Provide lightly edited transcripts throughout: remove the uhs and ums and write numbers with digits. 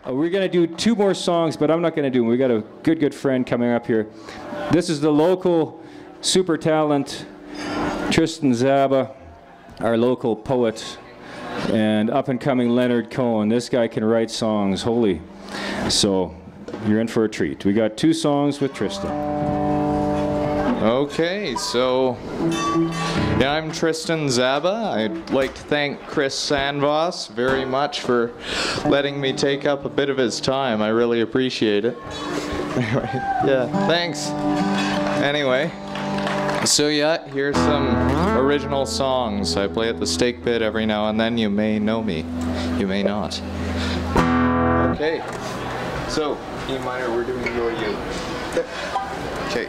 We're going to do 2 more songs, but I'm not going to do them. We got a good friend coming up here. This is the local super talent, Tristan Zaba, our local poet, and up-and-coming Leonard Cohen. This guy can write songs, holy. So you're in for a treat. We got 2 songs with Tristan. Okay, so yeah, I'm Tristan Zaba. I'd like to thank Chris Sandvoss very much for letting me take up a bit of his time. I really appreciate it. Anyway, yeah, thanks. Anyway, so yeah, here's some original songs. I play at the Steak Pit every now and then. You may know me, you may not. Okay, so E minor, we're doing Your You. Okay.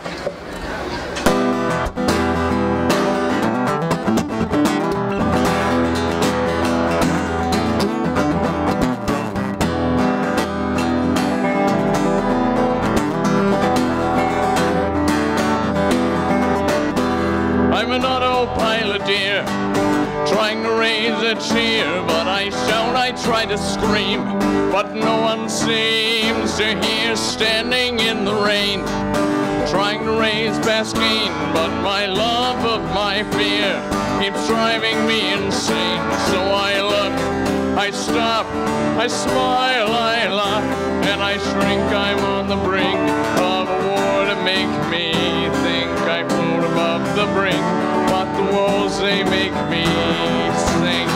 I'm an autopilot, dear, trying to raise a cheer, but I shout, I try to scream, but no one seems to hear, standing in the rain, trying to raise Pasquine, but my love of my fear keeps driving me insane. So I look, I stop, I smile, I laugh, and I shrink. I'm on the brink of a war to make me think I float above the brink, but the walls, they make me sink.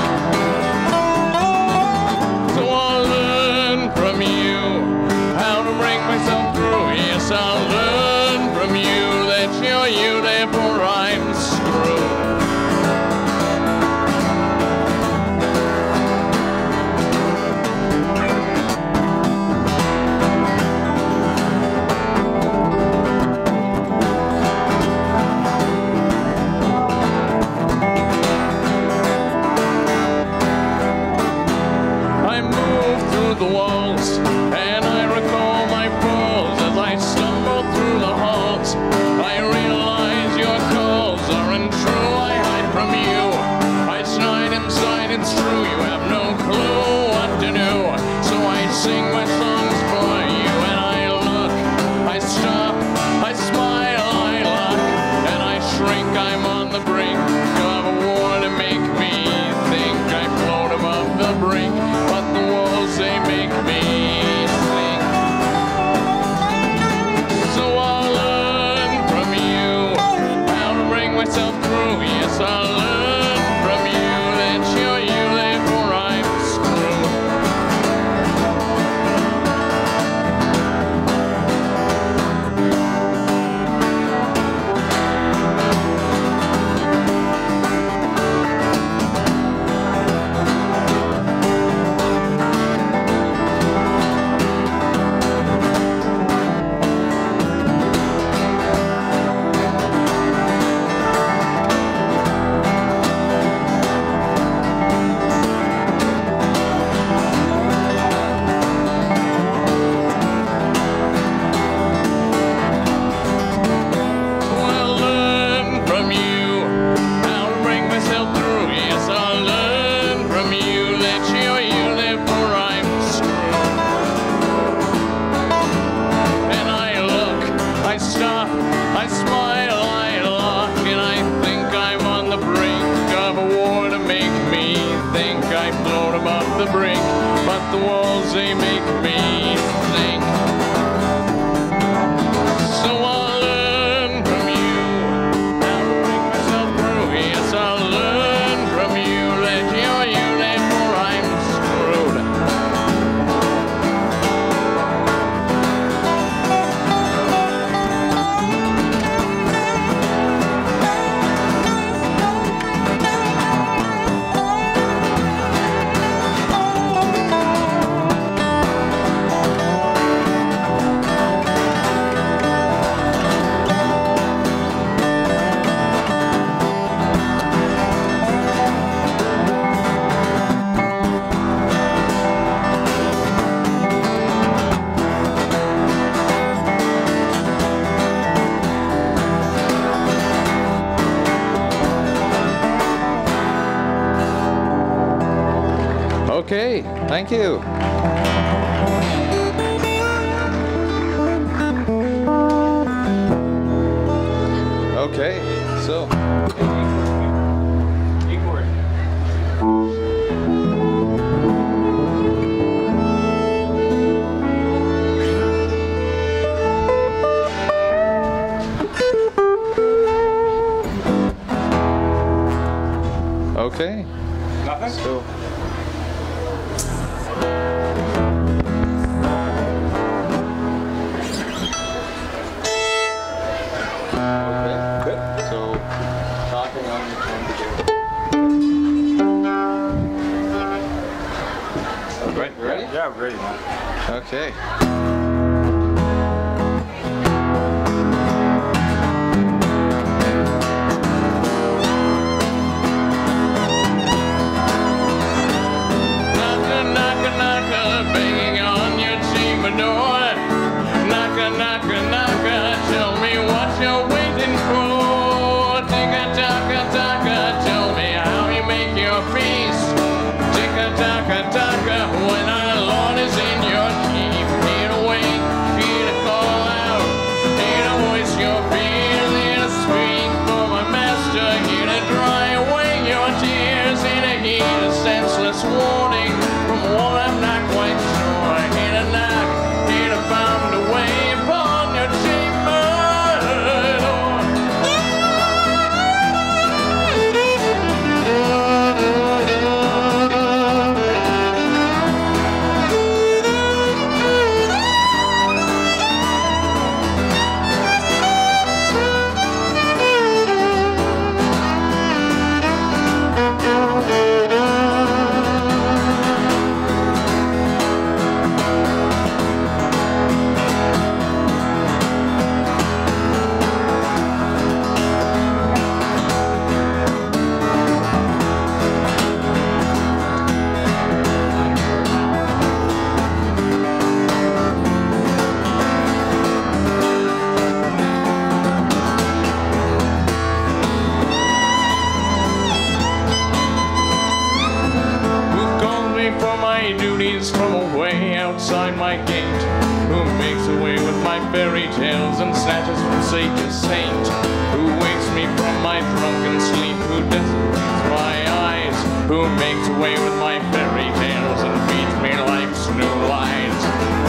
So I'll learn from you how to bring myself through. Yes, I'll learn from you that you're you, therefore I'm screwed. The walls, and I recall my falls as I stumble through the halls. I realize your calls aren't true. I hide from you, I slide inside. It's true, you have no clue what to do. So I sing my songs for you, and I look, I stop, I smile, I laugh, and I shrink. I'm on the brink of a war to make me think I float above the brink, but the walls, they make me sing. So I'll learn from you how to bring myself through. Yes, I'll learn from you that you're you, therefore I'm the brink, but the walls, they make me think. So I'll learn from you how to bring myself through. Yes, I'll learn from you that you're you, therefore I'm Okay, thank you. Okay. Nothing? So. Okay. Good. So, talking on your phone together. Right, ready? Yeah, I'm ready, man. Okay. Warning from what I'm not quite sure. Hit a knock, hit a pound away upon your chamber door. For my duties from away outside my gate, who makes away with my fairy tales and snatches from saint to saint, who wakes me from my drunken sleep, who desolates my eyes, who makes away with my fairy tales and feeds me life's new lies.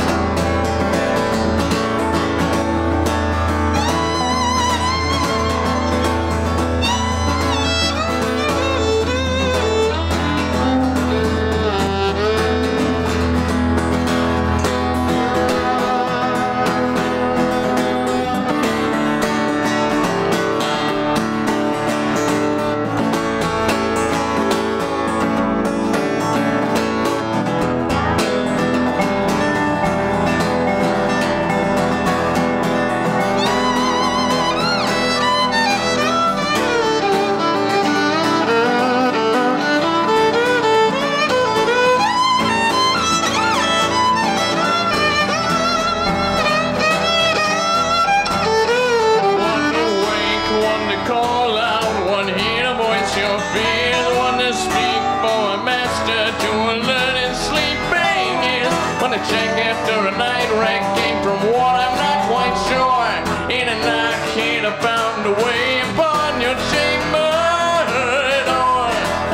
Check after a night wreck came from what I'm not quite sure. In a knock, hit a pound away upon your chamber door.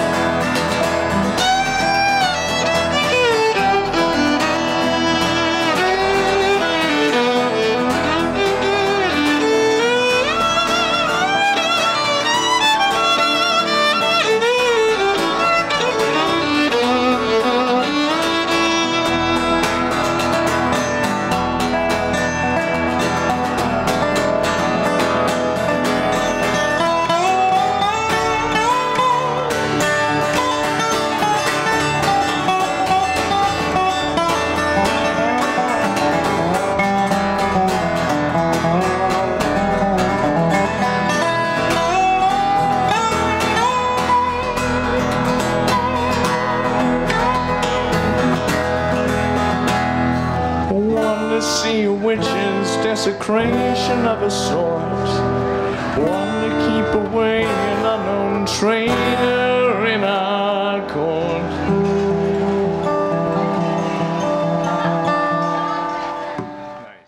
Desecration of a sort, one to keep away an unknown traitor in our